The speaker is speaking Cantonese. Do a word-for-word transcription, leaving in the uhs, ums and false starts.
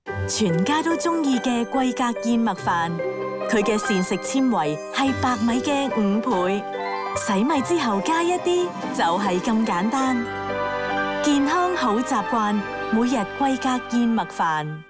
全家都中意嘅貴格燕麥飯，佢嘅膳食纖維係白米嘅五倍，洗米之後加一啲就係咁簡單。健康好習慣，每日貴格燕麥飯。